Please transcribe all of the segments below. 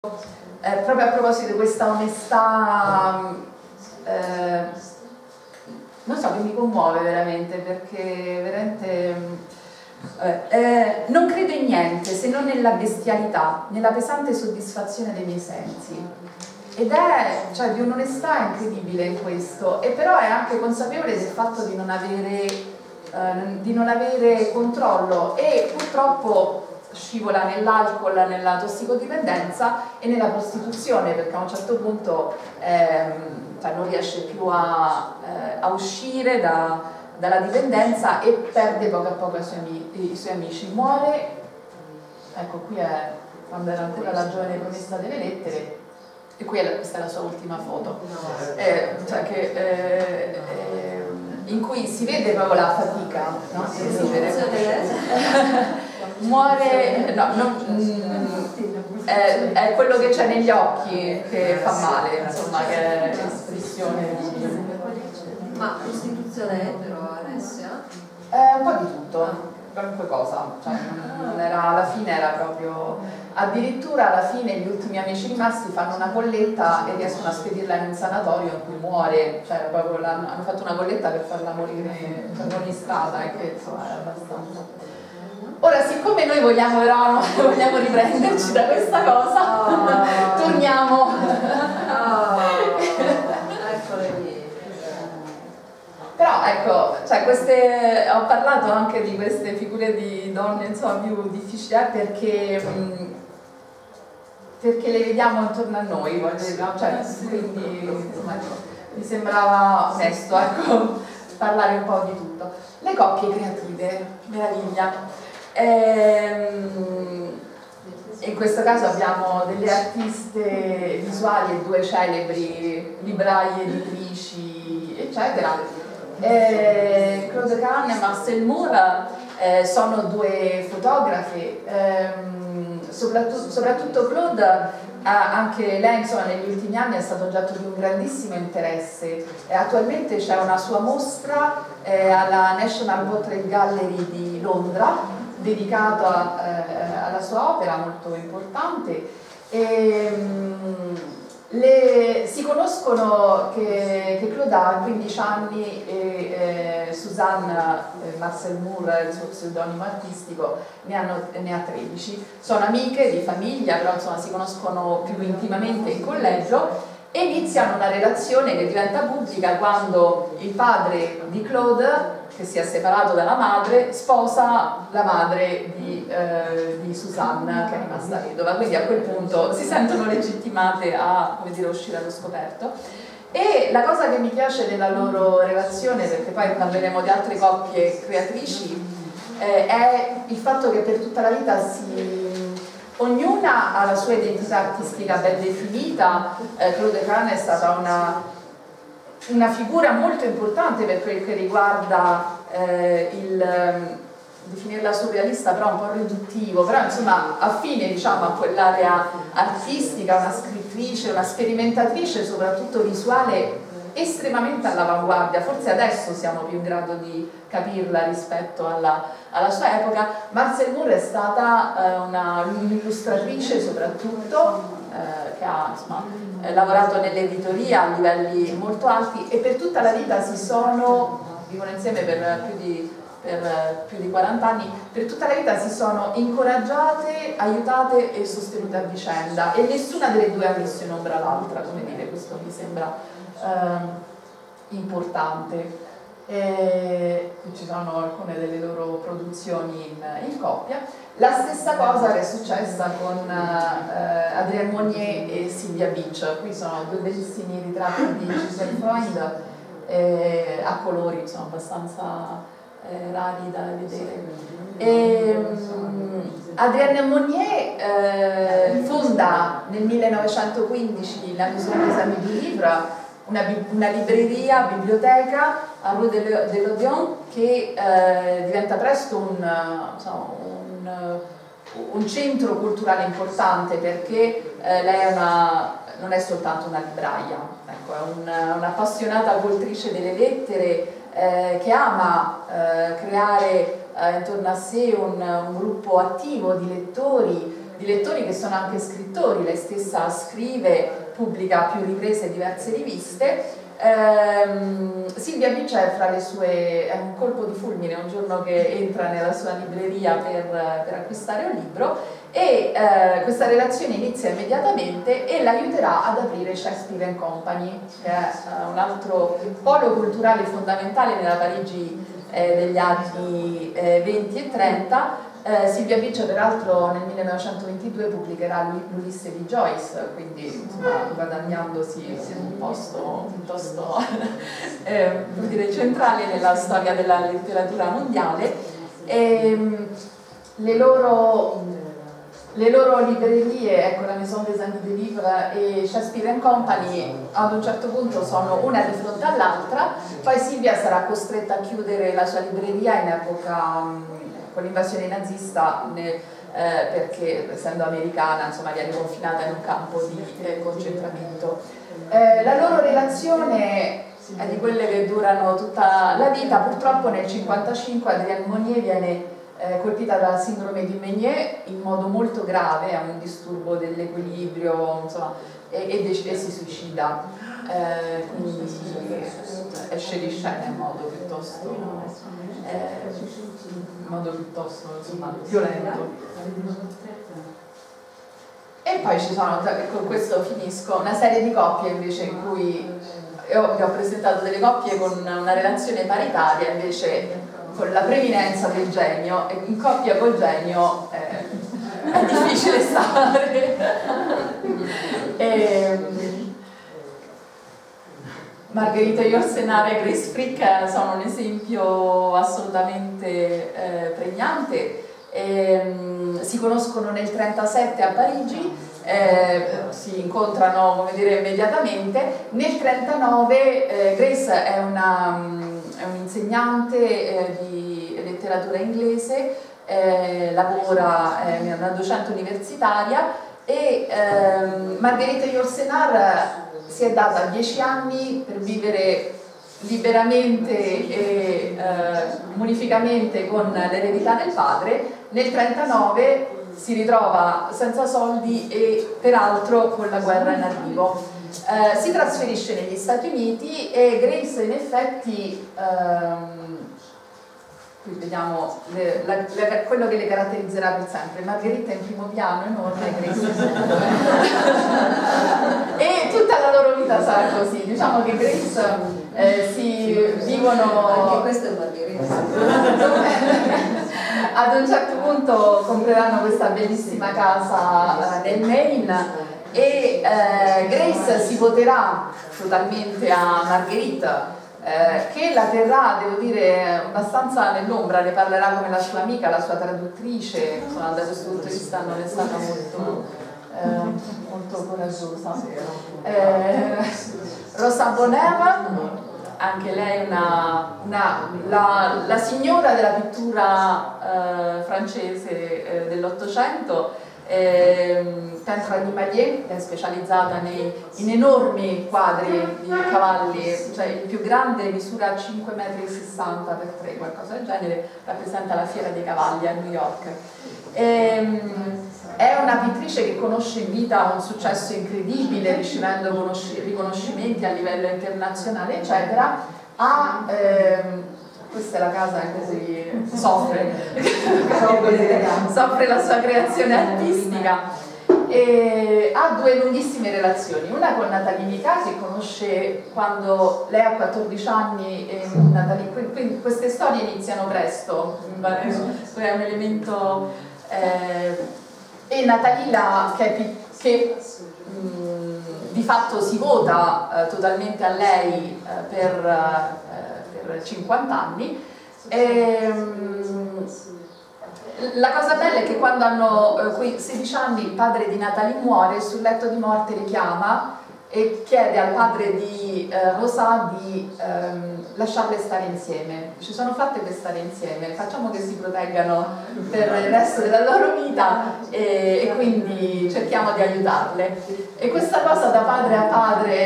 Proprio a proposito di questa onestà, non so, che mi commuove veramente, perché veramente non credo in niente se non nella bestialità, nella pesante soddisfazione dei miei sensi. Ed è, cioè, di un'onestà incredibile in questo, e però è anche consapevole del fatto di non avere controllo, e purtroppo scivola nell'alcol, nella tossicodipendenza e nella prostituzione, perché a un certo punto cioè non riesce più a uscire dalla dipendenza e perde poco a poco i suoi amici. Muore, ecco, qui è quando era ancora la giovane promessa delle lettere, e qui questa è la sua ultima foto, in cui si vede proprio la fatica, no? Muore, no, è quello che c'è negli occhi che fa male, insomma, che è l'espressione di... Ma prostituzione etero, Alessia? Un po' di tutto, qualunque cosa, cioè, non era, alla fine era proprio... Addirittura alla fine gli ultimi amici rimasti fanno una colletta e riescono a spedirla in un sanatorio in cui muore, cioè proprio hanno fatto una colletta per farla morire in strada, che insomma è abbastanza... Ora, siccome noi vogliamo riprenderci da questa cosa, torniamo. Eccole lì. Però ecco, cioè ho parlato anche di queste figure di donne, insomma, più difficili, perché le vediamo intorno a noi, cioè, quindi insomma, mi sembrava onesto, ecco, parlare un po' di tutto. Le coppie creative, meraviglia. In questo caso abbiamo delle artiste visuali e due celebri libraie, editrici, eccetera. Claude Kahn e Marcel Moore sono due fotografe, soprattutto Claude, anche lei, insomma, negli ultimi anni è stato oggetto di un grandissimo interesse. Attualmente c'è una sua mostra alla National Portrait Gallery di Londra, dedicata alla sua opera molto importante. Si conoscono che Claude ha 15 anni e Suzanne Marcel Moore, il suo pseudonimo artistico, ne ha 13. Sono amiche di famiglia, però insomma si conoscono più intimamente in collegio e iniziano una relazione che diventa pubblica quando il padre di Claude, che si è separato dalla madre, sposa la madre di Suzanne, che è rimasta vedova. Quindi a quel punto si sentono legittimate a, come dire, uscire allo scoperto. E la cosa che mi piace della loro relazione, perché poi parleremo di altre coppie creatrici, è il fatto che per tutta la vita ognuna ha la sua identità artistica ben definita. Claude Kahn è stata una figura molto importante per quel che riguarda definirla surrealista, però un po' riduttivo, però insomma affine, diciamo, a quell'area artistica, una scrittrice, una sperimentatrice, soprattutto visuale, estremamente all'avanguardia. Forse adesso siamo più in grado di capirla rispetto alla sua epoca. Marcel Moore è stata un'illustratrice soprattutto, che ha, insomma, lavorato nell'editoria a livelli molto alti, e per tutta la vita vivono insieme per più di 40 anni, per tutta la vita si sono incoraggiate, aiutate e sostenute a vicenda, e nessuna delle due ha messo in ombra l'altra, come dire. Questo mi sembra importante. Ci sono alcune delle loro produzioni in coppia. La stessa cosa che è successa con Adrienne Monnier e Sylvia Beach. Qui sono due bellissimi ritratti di Giselle Freund a colori, insomma, abbastanza rari da vedere. Adrienne Monnier fonda nel 1915 la Maison des Amis du Livre, una libreria, biblioteca a Rue de l'Odéon, che diventa presto un centro culturale importante, perché lei non è soltanto una libraia, ecco, è un'appassionata cultrice delle lettere, che ama creare intorno a sé un gruppo attivo di lettori, di lettori che sono anche scrittori. Lei stessa scrive, pubblica a più riprese diverse riviste. Silvia Pice, fra le sue, è un colpo di fulmine un giorno che entra nella sua libreria per acquistare un libro, e questa relazione inizia immediatamente e l'aiuterà ad aprire Shakespeare & Company, che è un altro polo culturale fondamentale nella Parigi degli anni 20 e 30. Silvia Pice peraltro nel 1922 pubblicherà l'Ulisse di Joyce, quindi insomma, guadagnandosi un posto piuttosto dire, centrale nella storia della letteratura mondiale. Le loro librerie, ecco, la Maison des Amis de Livre e Shakespeare & Company, ad un certo punto sono una di fronte all'altra. Poi Silvia sarà costretta a chiudere la sua libreria in epoca con l'invasione nazista, perché essendo americana, insomma, viene confinata in un campo di concentramento. La loro relazione è di quelle che durano tutta la vita. Purtroppo nel 1955 Adrienne Monnier viene colpita dalla sindrome di Menier in modo molto grave, ha un disturbo dell'equilibrio, insomma, e si suicida, quindi esce di scena in modo piuttosto insomma, violento. E poi ci sono, con questo finisco, una serie di coppie invece in cui io ho presentato delle coppie con una relazione paritaria, invece con la preminenza del genio, e in coppia col genio è difficile stare. Margherita Yourcenar e Grace Frick sono un esempio assolutamente pregnante. Si conoscono nel 1937 a Parigi, si incontrano, come dire, immediatamente. Nel 1939 Grace è un'insegnante di letteratura inglese, lavora, è una docente universitaria, e Margherita Yourcenar si è data 10 anni per vivere liberamente e munificamente con l'eredità del padre. Nel 1939 si ritrova senza soldi e peraltro con la guerra in arrivo. Si trasferisce negli Stati Uniti e Grace in effetti, qui vediamo quello che le caratterizzerà per sempre. Margherita in primo piano, enorme, Grace e tutta la loro vita sarà così. Diciamo che Grace si vivono, anche questo è Margherita. Ad un certo punto compreranno questa bellissima casa nel Maine, e Grace si voterà totalmente a Margherita, che la terrà, devo dire, abbastanza nell'ombra. Ne parlerà come la sua amica, la sua traduttrice. Insomma, da questo punto di vista non è stata molto coraggiosa. Rosa Bonheur, anche lei la signora della pittura francese dell'Ottocento. Peintre animalier, è specializzata in enormi quadri di cavalli, cioè il più grande misura 5,60 metri per 3, qualcosa del genere, rappresenta la fiera dei cavalli a New York. È una pittrice che conosce in vita un successo incredibile, ricevendo riconoscimenti a livello internazionale, eccetera. Questa è la casa in cui soffre la sua creazione artistica, e ha due lunghissime relazioni, una con Nathalie Nica, che conosce quando lei ha 14 anni, e quindi queste storie iniziano presto, è un elemento, e Nathalie che di fatto si vota totalmente a lei per 50 anni. La cosa bella è che quando hanno 16 anni il padre di Nathalie muore, sul letto di morte le chiama e chiede al padre di Rosa di lasciarle stare insieme. Ci sono fatte per stare insieme, facciamo che si proteggano per il resto della loro vita e quindi cerchiamo di aiutarle. E questa cosa da padre a padre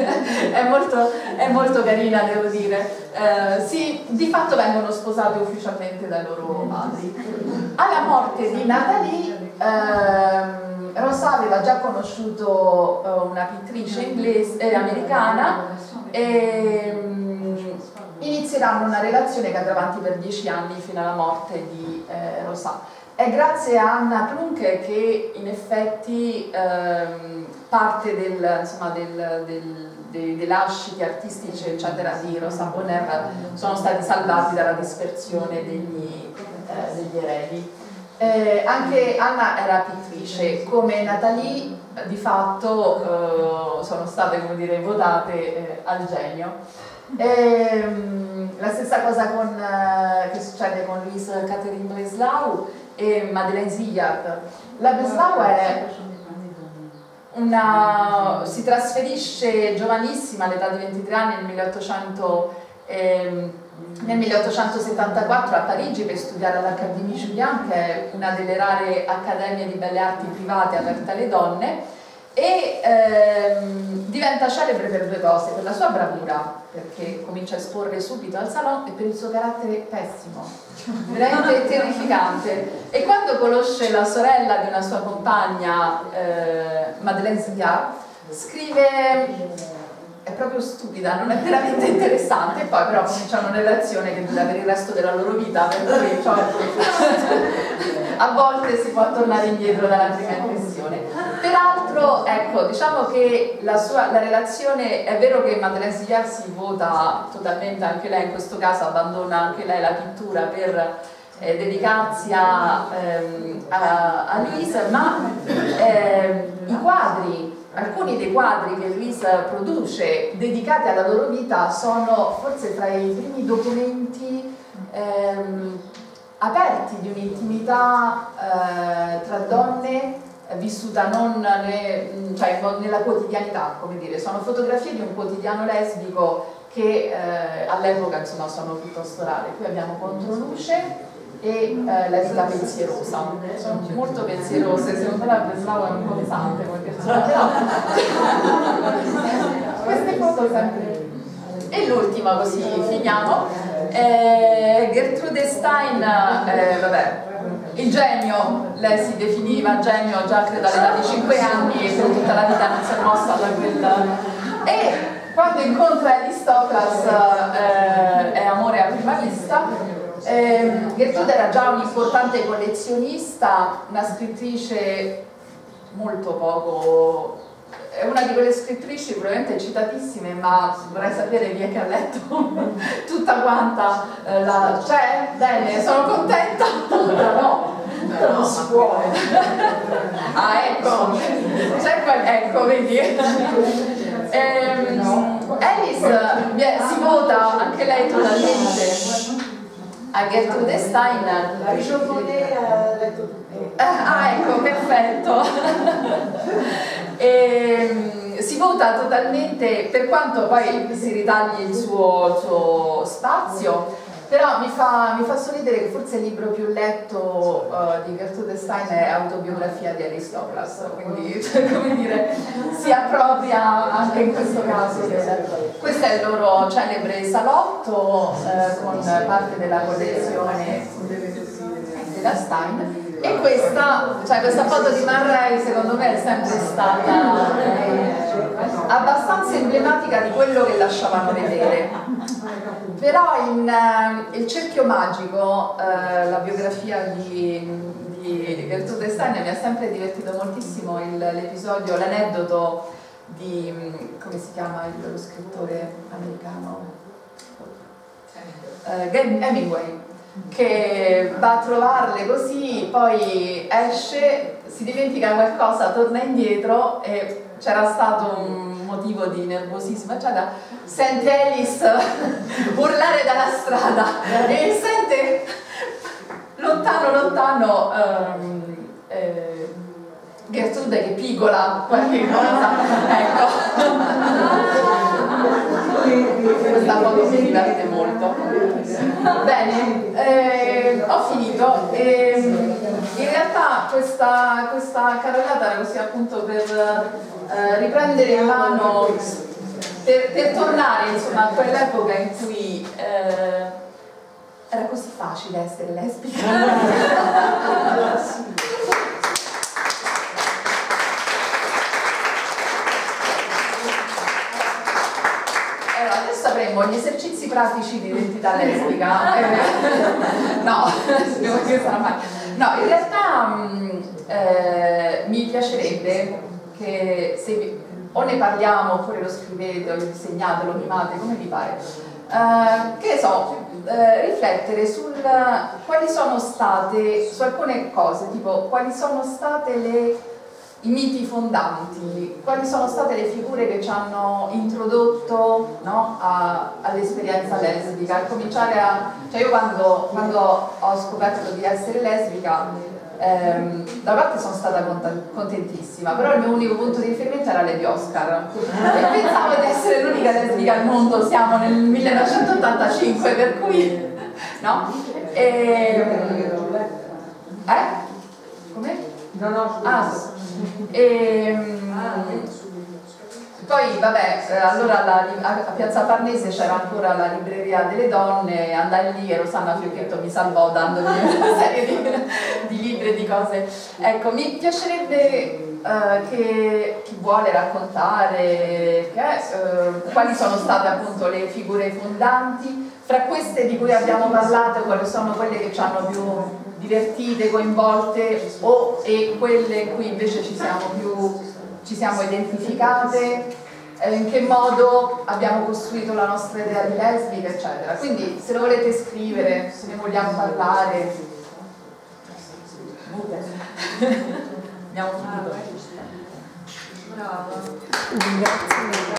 è molto carina, devo dire. Sì, di fatto vengono sposate ufficialmente dai loro padri. Alla morte di Nathalie, Rosa aveva già conosciuto una pittrice inglese, americana, e inizieranno una relazione che andrà avanti per 10 anni fino alla morte di Rosa. È grazie a Anna Klunk che in effetti parte dei lasciti artistici eccetera di Rosa Bonheur sono stati salvati dalla dispersione degli eredi. Anche Anna era pittrice, come Nathalie di fatto sono state, come dire, votate al genio. La stessa cosa che succede con Louise Catherine Breslau e Madeleine Zillard. La Breslau si trasferisce giovanissima all'età di 23 anni nel 1874 a Parigi per studiare all'Académie Julian, che è una delle rare accademie di belle arti private aperte alle donne, e diventa celebre per due cose: per la sua bravura, perché comincia a esporre subito al salon, e per il suo carattere pessimo, veramente terrificante. E quando conosce la sorella di una sua compagna, Madeleine Zillard, scrive: è proprio stupida, non è veramente interessante, e poi però cominciano una relazione che dura per il resto della loro vita, per cui a volte si può tornare indietro dalla prima impressione. Peraltro, ecco, diciamo che la relazione, è vero che Madeleine Zillard si vota totalmente, anche lei in questo caso abbandona anche lei la pittura per dedicarsi a Louise, ma i quadri, alcuni dei quadri che Louise produce dedicati alla loro vita sono forse tra i primi documenti aperti di un'intimità tra donne vissuta non nella quotidianità, come dire. Sono fotografie di un quotidiano lesbico che all'epoca insomma sono piuttosto rare. Qui abbiamo Controluce e la pensierosa, sono molto pensierose, secondo me la Breslau è un po' pesante come persona, però queste foto sempre. E l'ultima, così finiamo, Gertrude Stein, vabbè, il genio, lei si definiva genio già credo all'età di 5 anni e per tutta la vita non si è mossa da quel... E quando incontra Alice Toklas è amore a prima vista. Gertrude era già un'importante collezionista, una scrittrice molto poco... È una di quelle scrittrici probabilmente citatissime, ma vorrei sapere chi è che ha letto tutta quanta C'è? Bene, sono contenta. No, non si può. Ah, ecco, ecco, vedi. Alice si vota anche lei totalmente a Gertrude Stein. Ecco, perfetto. Si vota totalmente, per quanto poi si ritagli il suo spazio, però mi fa sorridere che forse il libro più letto di Gertrude Stein è Autobiografia di Alice Toklas, quindi come dire, si appropria anche in questo caso. Questo è il loro celebre salotto con parte della collezione della Stein. E questa foto di Man Ray secondo me è sempre stata abbastanza emblematica di quello che lasciavano vedere. Però il cerchio magico, la biografia di Gertrude Stein, mi ha sempre divertito moltissimo l'episodio, l'aneddoto di, come si chiama lo scrittore americano? Hemingway, che va a trovarle così, poi esce, si dimentica qualcosa, torna indietro e c'era stato un motivo di nervosismo, eccetera. Sente Alice urlare dalla strada e sente lontano Gertrude che pigola qualche cosa, ecco. Questa foto mi diverte molto. Bene, ho finito. In realtà questa carrellata era così appunto per riprendere in mano, per tornare insomma a quell'epoca in cui era così facile essere lesbica. Adesso avremo gli esercizi pratici di identità lesbica. No, che sarà mai. No, in realtà mi piacerebbe che se o ne parliamo oppure lo scrivete o lo disegnate, lo mimate, come vi pare, che ne so, riflettere quali sono state, su alcune cose, tipo quali sono state i miti fondanti, quali sono state le figure che ci hanno introdotto, no, all'esperienza lesbica, e cominciare cioè io quando ho scoperto di essere lesbica, da una parte sono stata contentissima, però il mio unico punto di riferimento era Lady Oscar e pensavo di essere l'unica lesbica al mondo, siamo nel 1985, per cui no? Come? No, no, poi vabbè, allora a Piazza Farnese c'era ancora la libreria delle donne, andai lì e Rosanna Fiocchetto mi salvò dandomi una serie di libri e di cose. Ecco, mi piacerebbe che chi vuole raccontare quali sono state appunto le figure fondanti, fra queste di cui abbiamo parlato, quali sono quelle che ci hanno più divertite, coinvolte, e quelle in cui invece ci siamo identificate, in che modo abbiamo costruito la nostra idea di lesbica, eccetera. Quindi se lo volete scrivere, se ne vogliamo parlare, abbiamo finito. Brava. Grazie.